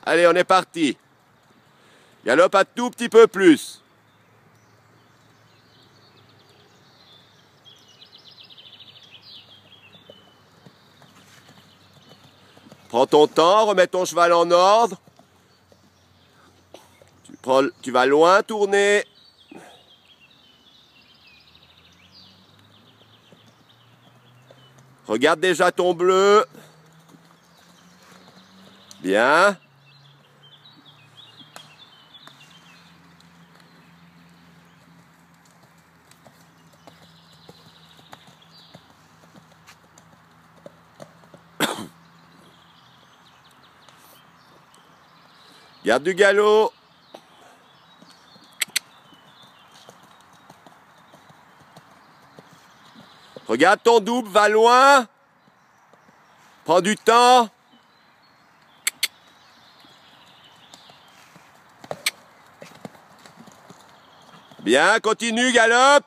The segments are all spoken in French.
Allez, on est parti. Galope un tout petit peu plus. Prends ton temps, remets ton cheval en ordre. Tu vas loin tourner. Regarde déjà ton bleu. Bien. Garde du galop. Regarde ton double, va loin. Prends du temps. Bien, continue, galope.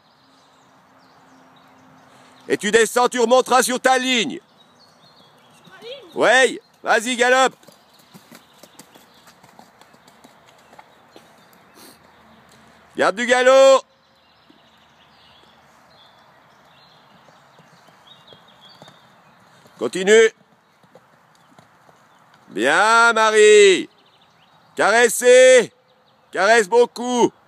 Et tu descends, tu remonteras sur ta ligne. Sur ma ligne? Ouais, vas-y, galope. Garde du galop. Continue. Bien, Marie. Caressez. Caresse beaucoup.